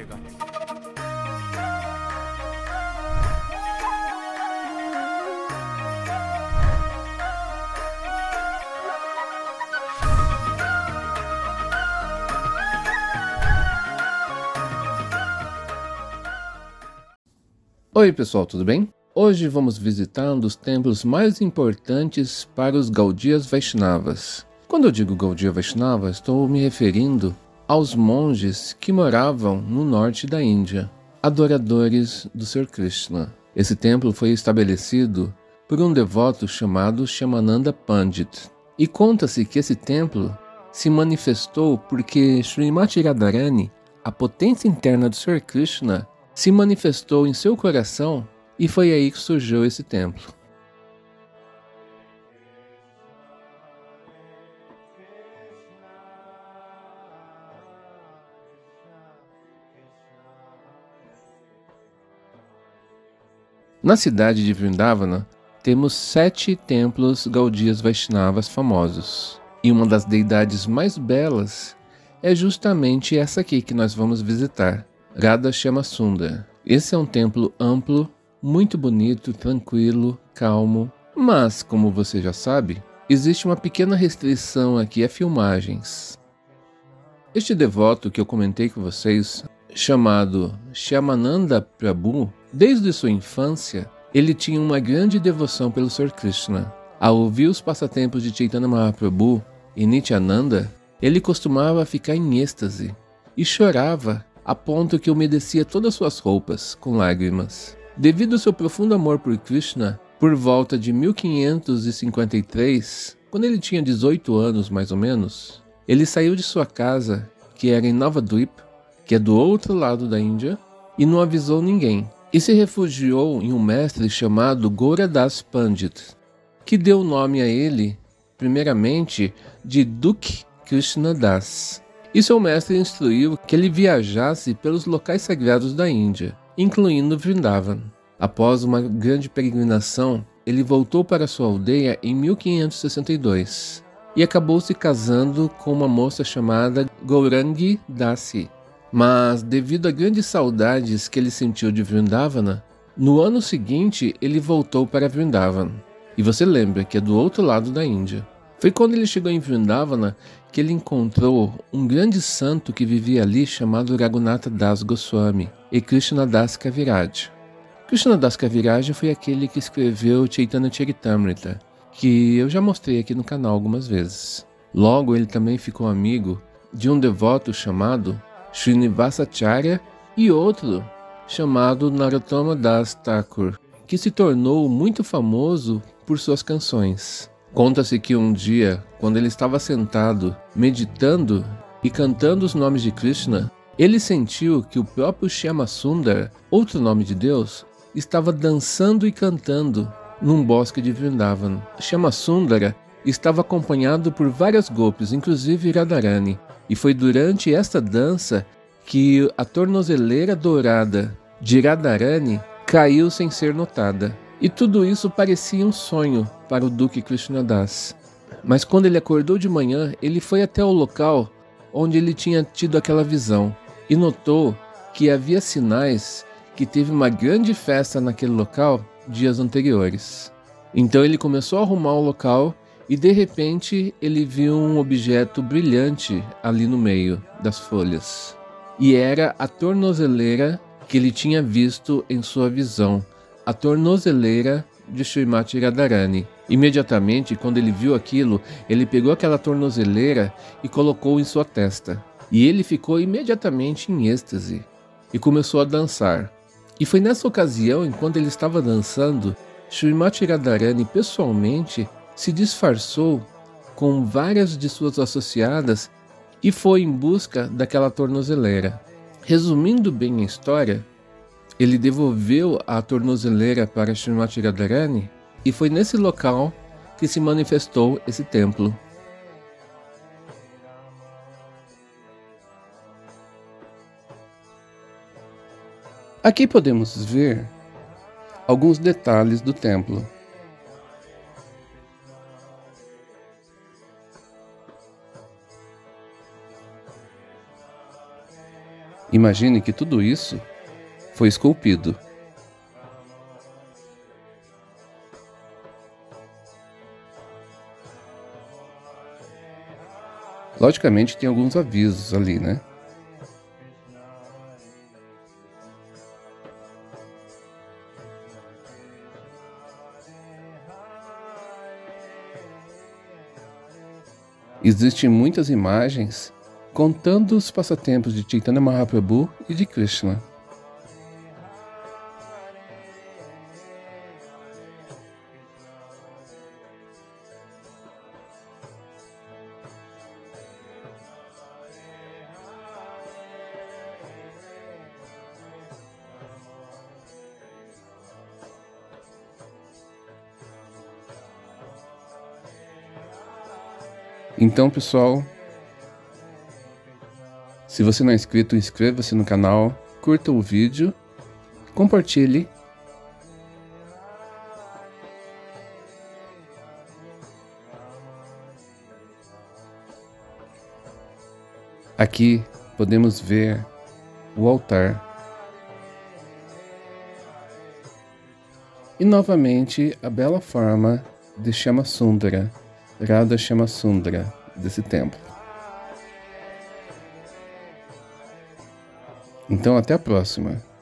रहेगा। Oi pessoal, tudo bem? Hoje vamos visitar um dos templos mais importantes para os Gaudias Vaishnavas. Quando eu digo Gaudiya Vaishnava, estou me referindo aos monges que moravam no norte da Índia, adoradores do Sr. Krishna. Esse templo foi estabelecido por um devoto chamado Shyamananda Pandit. E conta-se que esse templo se manifestou porque Srimati Radharani, a potência interna do Sr. Krishna, se manifestou em seu coração e foi aí que surgiu esse templo. Na cidade de Vrindavana, temos 7 templos Gaudiyas Vaishnavas famosos. E uma das deidades mais belas é justamente essa aqui que nós vamos visitar, Radha Shyama Sundar. Esse é um templo amplo, muito bonito, tranquilo, calmo, mas, como você já sabe, existe uma pequena restrição aqui a filmagens. Este devoto que eu comentei com vocês, chamado Shyamananda Prabhu, desde sua infância, ele tinha uma grande devoção pelo Sr. Krishna. Ao ouvir os passatempos de Chaitanya Mahaprabhu e Nityananda, ele costumava ficar em êxtase e chorava a ponto que umedecia todas suas roupas com lágrimas. Devido ao seu profundo amor por Krishna, por volta de 1553, quando ele tinha 18 anos mais ou menos, ele saiu de sua casa, que era em Navadvip, que é do outro lado da Índia, e não avisou ninguém, e se refugiou em um mestre chamado Gauradas Pandit, que deu o nome a ele, primeiramente, de Dukh Krishna Das. E seu mestre instruiu que ele viajasse pelos locais sagrados da Índia, incluindo Vrindavan. Após uma grande peregrinação, ele voltou para sua aldeia em 1562 e acabou se casando com uma moça chamada Gaurangi Dasi. Mas, devido a grandes saudades que ele sentiu de Vrindavana, no ano seguinte ele voltou para Vrindavan. E você lembra que é do outro lado da Índia. Foi quando ele chegou em Vrindavana que ele encontrou um grande santo que vivia ali chamado Raghunatha Das Goswami e Krishna Das Kaviraj. Krishna Das Kaviraj foi aquele que escreveu Chaitanya Charitamrita, que eu já mostrei aqui no canal algumas vezes. Logo ele também ficou amigo de um devoto chamado Srinivasacharya e outro chamado Narottama Das Thakur, que se tornou muito famoso por suas canções. Conta-se que um dia, quando ele estava sentado, meditando e cantando os nomes de Krishna, ele sentiu que o próprio Shyama Sundar, outro nome de Deus, estava dançando e cantando num bosque de Vrindavan. Shyama Sundara estava acompanhado por várias gopis, inclusive Radharani, e foi durante esta dança que a tornozeleira dourada de Radharani caiu sem ser notada. E tudo isso parecia um sonho para o Duque Krishna Das. Mas quando ele acordou de manhã, ele foi até o local onde ele tinha tido aquela visão e notou que havia sinais que teve uma grande festa naquele local dias anteriores. Então ele começou a arrumar o local e de repente ele viu um objeto brilhante ali no meio das folhas. E era a tornozeleira que ele tinha visto em sua visão. A tornozeleira de Srimati Radharani. Imediatamente, quando ele viu aquilo, ele pegou aquela tornozeleira e colocou em sua testa. E ele ficou imediatamente em êxtase e começou a dançar. E foi nessa ocasião, enquanto ele estava dançando, Srimati Radharani pessoalmente se disfarçou com várias de suas associadas e foi em busca daquela tornozeleira. Resumindo bem a história, ele devolveu a tornozeleira para Srimati Radharani e foi nesse local que se manifestou esse templo. Aqui podemos ver alguns detalhes do templo. Imagine que tudo isso foi esculpido. Logicamente tem alguns avisos ali, né? Existem muitas imagens contando os passatempos de Chaitanya Mahaprabhu e de Krishna. Então, pessoal, se você não é inscrito, inscreva-se no canal, curta o vídeo, compartilhe. Aqui podemos ver o altar. E novamente a bela forma de Shyamasundara, Radha Shyamasundara, desse templo. Então até a próxima.